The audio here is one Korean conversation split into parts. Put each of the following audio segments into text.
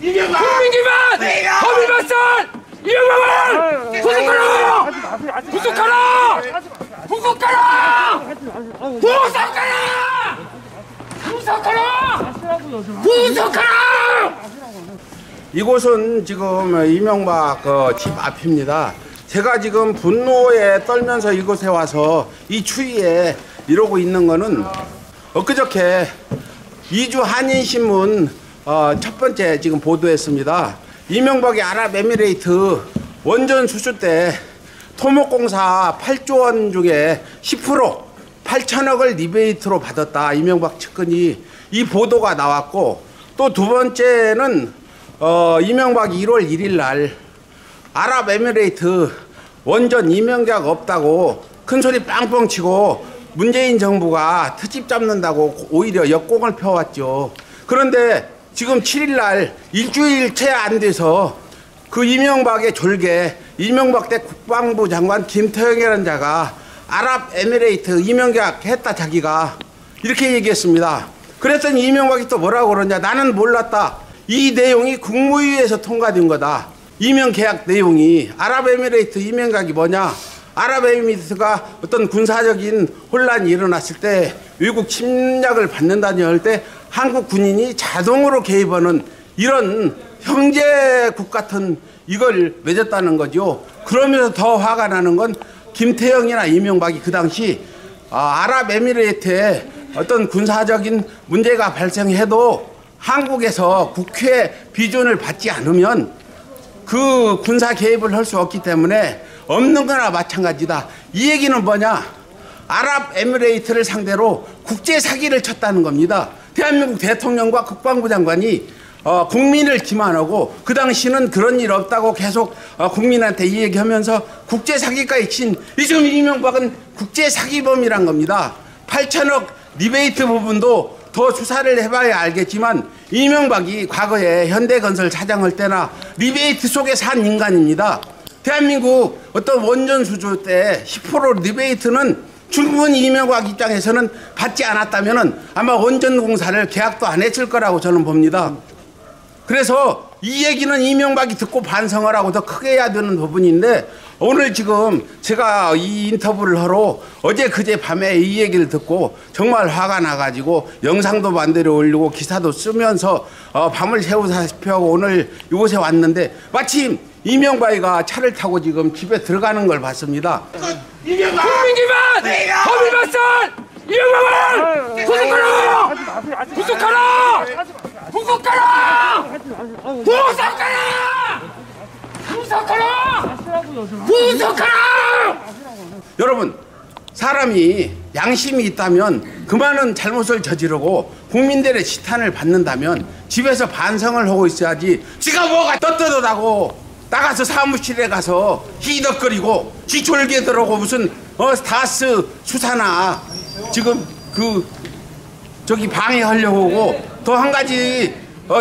국민기만 범인발설 이명박을 구속하라! 구속하라! 구속하라! 구속하라! 구속하라! 구속하라! 이곳은 지금 이명박 집 앞입니다. 제가 지금 분노에 떨면서 이곳에 와서 이 추위에 이러고 있는 거는 엊그저께 이주 한인신문 첫 번째 지금 보도했습니다. 이명박이 아랍에미레이트 원전 수주 때 토목공사 8조 원 중에 10% 8천억을 리베이트로 받았다. 이명박 측근이 이 보도가 나왔고, 또 두 번째는 이명박이 1월 1일 날 아랍에미레이트 원전 임명계약 없다고 큰소리 빵빵 치고 문재인 정부가 트집 잡는다고 오히려 역공을 펴왔죠. 그런데 지금 7일 날 일주일 채 안 돼서 그 이명박의 졸개, 이명박 때 국방부 장관 김태형이라는 자가 아랍에미레이트 임명계약 했다 자기가 이렇게 얘기했습니다. 그랬더니 이명박이 또 뭐라고 그러냐. 나는 몰랐다. 이 내용이 국무위에서 통과된 거다. 임명계약 내용이. 아랍에미레이트 임명계약이 뭐냐. 아랍에미레이트가 어떤 군사적인 혼란이 일어났을 때 외국 침략을 받는다니 할 때 한국 군인이 자동으로 개입하는 이런 형제국 같은 이걸 맺었다는 거죠. 그러면서 더 화가 나는 건 김태형이나 이명박이 그 당시 아랍에미레이트에 어떤 군사적인 문제가 발생해도 한국에서 국회 비준을 받지 않으면 그 군사 개입을 할 수 없기 때문에 없는 거나 마찬가지다. 이 얘기는 뭐냐. 아랍에미레이트를 상대로 국제 사기를 쳤다는 겁니다. 대한민국 대통령과 국방부 장관이 국민을 기만하고 그 당시는 그런 일 없다고 계속 국민한테 이 얘기하면서 국제 사기까지 친 지금 이명박은 국제 사기범이란 겁니다. 8천억 리베이트 부분도 더 수사를 해봐야 알겠지만 이명박이 과거에 현대건설 차장할 때나 리베이트 속에 산 인간입니다. 대한민국 어떤 원전 수주 때 10% 리베이트는 충분히 이명박 입장에서는 받지 않았다면 아마 원전 공사를 계약도 안 했을 거라고 저는 봅니다. 그래서 이 얘기는 이명박이 듣고 반성을 하고 더 크게 해야 되는 부분인데, 오늘 지금 제가 이 인터뷰를 하러 어제 그제 밤에 이 얘기를 듣고 정말 화가 나가지고 영상도 만들어 올리고 기사도 쓰면서 밤을 새우다시피 하고 오늘 이곳에 왔는데, 마침 이명박이가 차를 타고 지금 집에 들어가는 걸 봤습니다. 이명박! 국민기만 범인발설 이명박을 구속하라! 구속하라! 구속하라! 구속하라! 구속하라! 구속하라! 여러분, 사람이 양심이 있다면 그만한 잘못을 저지르고 국민들의 지탄을 받는다면 집에서 반성을 하고 있어야지. 지가 뭐가 떳떳하다고 나가서 사무실에 가서 희덕거리고 지졸개 들어오고 무슨 다스 수사나 지금 저기 방해하려고 오고, 또 한 가지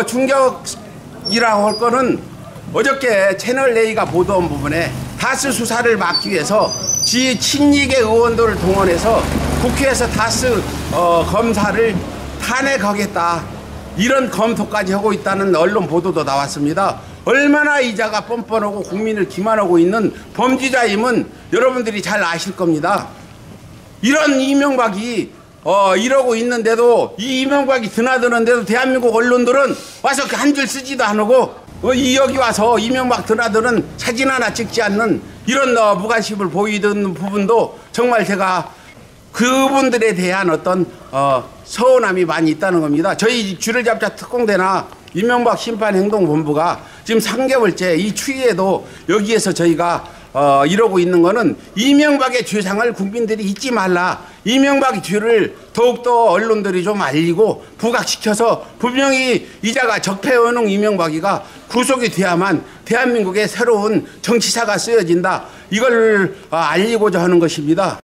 충격이라고 할 거는 어저께 채널A가 보도한 부분에 다스 수사를 막기 위해서 지 친이계 의원들을 동원해서 국회에서 다스 검사를 탄핵하겠다 이런 검토까지 하고 있다는 언론 보도도 나왔습니다. 얼마나 이자가 뻔뻔하고 국민을 기만하고 있는 범죄자임은 여러분들이 잘 아실 겁니다. 이런 이명박이 이러고 있는데도, 이 이명박이 드나드는데도 대한민국 언론들은 와서 한 줄 쓰지도 않고 여기 와서 이명박 드나드는 사진 하나 찍지 않는 이런 무관심을 보이던 부분도 정말 제가 그분들에 대한 어떤 서운함이 많이 있다는 겁니다. 저희 쥐를 잡자 특공대나 이명박 심판행동본부가 지금 3개월째 이 추위에도 여기에서 저희가 이러고 있는 거는 이명박의 죄상을 국민들이 잊지 말라. 이명박의 죄를 더욱더 언론들이 좀 알리고 부각시켜서 분명히 이자가 적폐원웅 이명박이가 구속이 돼야만 대한민국의 새로운 정치사가 쓰여진다. 이걸 알리고자 하는 것입니다.